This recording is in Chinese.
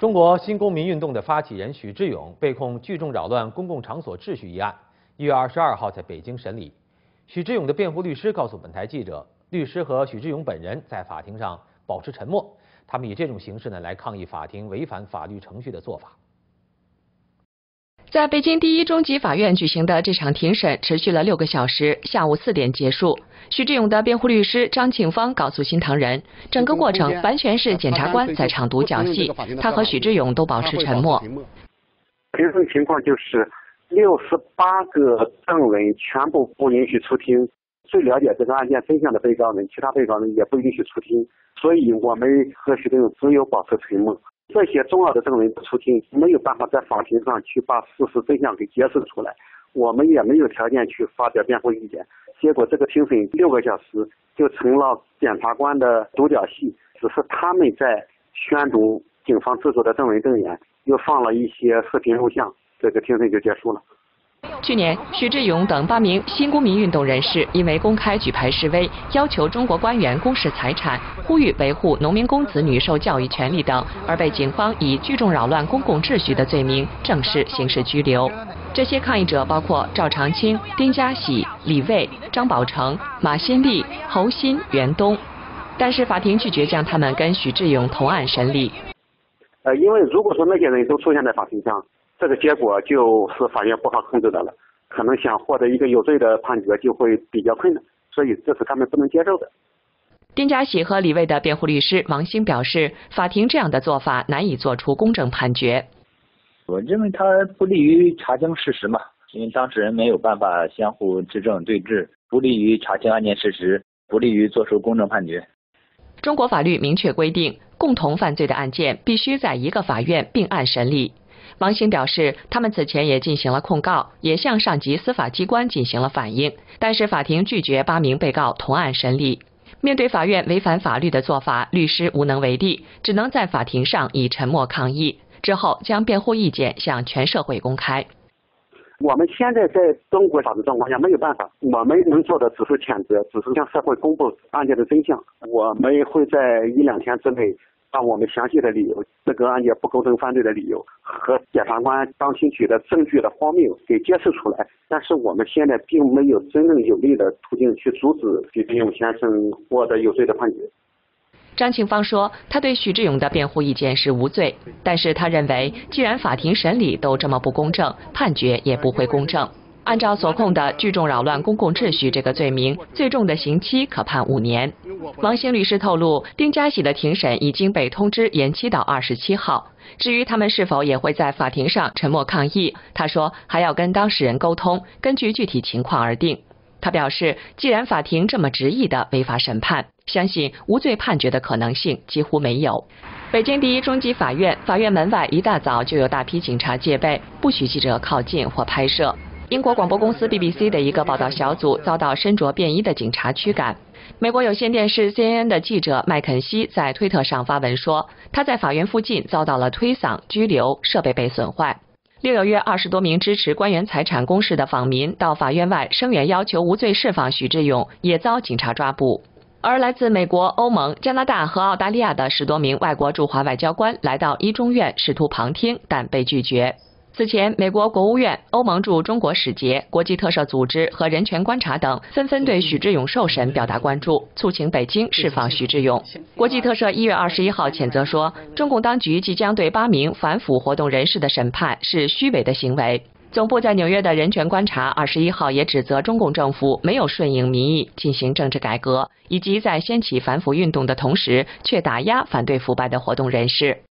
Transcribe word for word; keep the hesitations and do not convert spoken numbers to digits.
中国新公民运动的发起人许志勇被控聚众扰乱公共场所秩序一案，一月二十二号在北京审理。许志勇的辩护律师告诉本台记者，律师和许志勇本人在法庭上保持沉默，他们以这种形式呢来抗议法庭违反法律程序的做法。 在北京第一中级法院举行的这场庭审持续了六个小时，下午四点结束。许志勇的辩护律师张庆芳告诉新唐人，整个过程完全是检察官在场读讲戏，他和许志勇都保持沉默。 庭审情况就是六十八个证人全部不允许出庭，最了解这个案件真相的被告人，其他被告人也不允许出庭，所以我们和许志勇只有保持沉默。 这些重要的证人不出庭，没有办法在法庭上去把事实真相给揭示出来，我们也没有条件去发表辩护意见。结果这个庭审六个小时就成了检察官的独角戏，只是他们在宣读警方制作的证人证言，又放了一些视频录像，这个庭审就结束了。 去年，许志勇等八名新公民运动人士因为公开举牌示威，要求中国官员公示财产，呼吁维护农民工子女受教育权利等，而被警方以聚众扰乱公共秩序的罪名正式刑事拘留。这些抗议者包括赵长青、丁家喜、李卫、张宝成、马新立、侯鑫、袁东，但是法庭拒绝将他们跟许志勇同案审理。 呃，因为如果说那些人都出现在法庭上， 这个结果就是法院不可控制的了，可能想获得一个有罪的判决就会比较困难，所以这是他们不能接受的。 丁家喜和李卫的辩护律师王兴表示，法庭这样的做法难以做出公正判决。 我认为它不利于查清事实嘛，因为当事人没有办法相互质证对质，不利于查清案件事实，不利于做出公正判决。 中国法律明确规定，共同犯罪的案件必须在一个法院并案审理。 王兴表示，他们此前也进行了控告，也向上级司法机关进行了反映，但是法庭拒绝八名被告同案审理。面对法院违反法律的做法，律师无能为力，只能在法庭上以沉默抗议。之后将辩护意见向全社会公开。 我们现在在中国法治状况下没有办法，我们能做的只是谴责，只是向社会公布案件的真相。我们会在一两天之内 把我们详细的理由，这个案件不构成犯罪的理由和检察官当庭取得证据的荒谬给揭示出来，但是我们现在并没有真正有力的途径去阻止许志勇先生获得有罪的判决。 张庆芳说，他对许志勇的辩护意见是无罪，但是他认为，既然法庭审理都这么不公正，判决也不会公正。 按照所控的聚众扰乱公共秩序这个罪名，最重的刑期可判五年。王兴律师透露，丁家喜的庭审已经被通知延期到二十七号。至于他们是否也会在法庭上沉默抗议，他说还要跟当事人沟通，根据具体情况而定。他表示，既然法庭这么执意的违法审判，相信无罪判决的可能性几乎没有。 北京第一中级法院法院门外一大早就有大批警察戒备，不许记者靠近或拍摄。 英国广播公司 B B C 的一个报道小组遭到身着便衣的警察驱赶。美国有线电视 C N N 的记者麦肯锡在推特上发文说，他在法院附近遭到了推搡、拘留，设备被损坏。另有约二十多名支持官员财产公示的访民到法院外声援，要求无罪释放许志勇，也遭警察抓捕。而来自美国、欧盟、加拿大和澳大利亚的十多名外国驻华外交官来到一中院试图旁听，但被拒绝。 此前，美国国务院、欧盟驻中国使节、国际特赦组织和人权观察等纷纷对许志勇受审表达关注，促请北京释放许志勇。国际特赦一月二十一号谴责说，中共当局即将对八名反腐活动人士的审判是虚伪的行为。总部在纽约的人权观察二十一号也指责中共政府没有顺应民意进行政治改革，以及在掀起反腐运动的同时却打压反对腐败的活动人士。